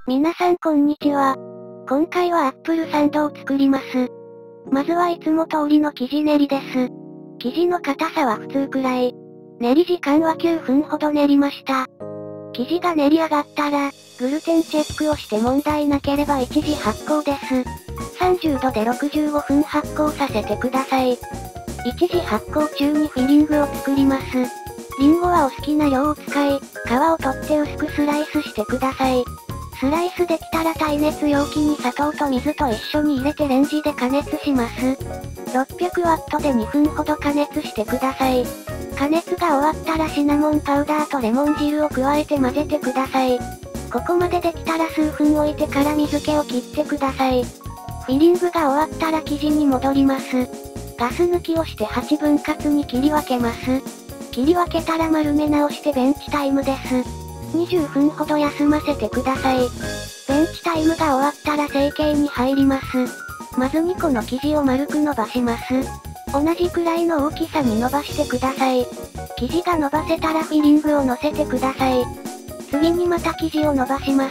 皆さんこんにちは。今回はアップルサンドを作ります。まずはいつも通りの生地練りです。生地の硬さは普通くらい。練り時間は9分ほど練りました。生地が練り上がったら、グルテンチェックをして問題なければ一時発酵です。30度で65分発酵させてください。一時発酵中にフィリングを作ります。リンゴはお好きな量を使い、皮を取って薄くスライスしてください。スライスできたら耐熱容器に砂糖と水と一緒に入れてレンジで加熱します。600ワットで2分ほど加熱してください。加熱が終わったらシナモンパウダーとレモン汁を加えて混ぜてください。ここまでできたら数分置いてから水気を切ってください。フィリングが終わったら生地に戻ります。ガス抜きをして8分割に切り分けます。切り分けたら丸め直してベンチタイムです。20分ほど休ませてください。ベンチタイムが終わったら成形に入ります。まず2個の生地を丸く伸ばします。同じくらいの大きさに伸ばしてください。生地が伸ばせたらフィリングを乗せてください。次にまた生地を伸ばします。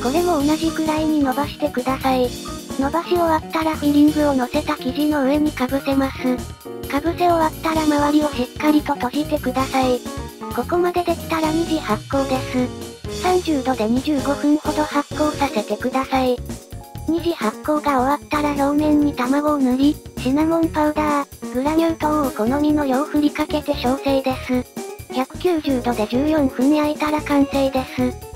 これも同じくらいに伸ばしてください。伸ばし終わったらフィリングを乗せた生地の上にかぶせます。かぶせ終わったら周りをしっかりと閉じてください。ここまでできたら2次発酵です。30度で25分ほど発酵させてください。2次発酵が終わったら表面に卵を塗り、シナモンパウダー、グラニュー糖を好みの量振りかけて調整です。190度で14分焼いたら完成です。